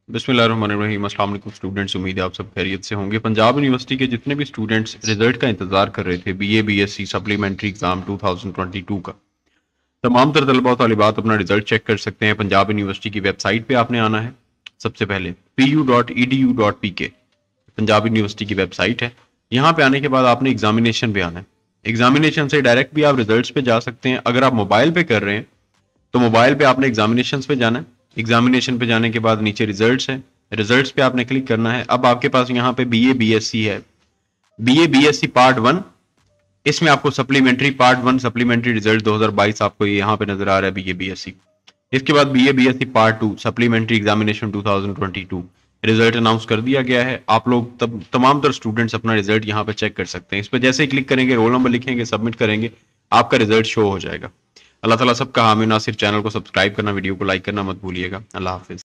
बिस्मिल्लाहिर्रहमानिर्रहीम। अस्सलाम वालेकुम स्टूडेंट्स, उम्मीद है आप सब खैरियत से होंगे। पंजाब यूनिवर्सिटी के जितने भी स्टूडेंट्स रिजल्ट का इंतजार कर रहे थे बीए बीएससी सप्लीमेंट्री एग्जाम 2022 का, तमाम तर तलबा और तालिबात अपना रिजल्ट चेक कर सकते हैं। पंजाब यूनिवर्सिटी की वेबसाइट पे आपने आना है। सबसे पहले pu.edu.pk पंजाब यूनिवर्सिटी की वेबसाइट है। यहाँ पे आने के बाद आपने एग्जामिनेशन पे आना है। एग्जामिनेशन से डायरेक्ट भी आप रिजल्ट्स पे जा सकते हैं। अगर आप मोबाइल पे कर रहे हैं तो मोबाइल पे आपने एग्जामिनेशन पे जाना है। एग्जामिनेशन पे जाने के बाद नीचे रिजल्ट्स है, रिजल्ट्स पे आपने क्लिक करना है। अब आपके पास यहाँ पे बीए बीएससी है, बीए बीएससी पार्ट 1, इसमें आपको सप्लीमेंट्री पार्ट 1 सप्लीमेंट्री रिजल्ट 2022 आपको यहाँ पे नजर आ रहा है बीए बीएससी। इसके बाद BA BSc part 2 supplementary examination 2022 result announce कर दिया गया है। आप लोग तमाम तर स्टूडेंट्स अपना रिजल्ट यहाँ पे चेक कर सकते हैं। इस पर जैसे ही क्लिक करेंगे, रोल नंबर लिखेंगे, सबमिट करेंगे, आपका रिजल्ट शो हो जाएगा। अल्लाह ताला सबका हामी नासिर। चैनल को सब्सक्राइब करना, वीडियो को लाइक करना मत भूलिएगा। अल्लाह हाफिज।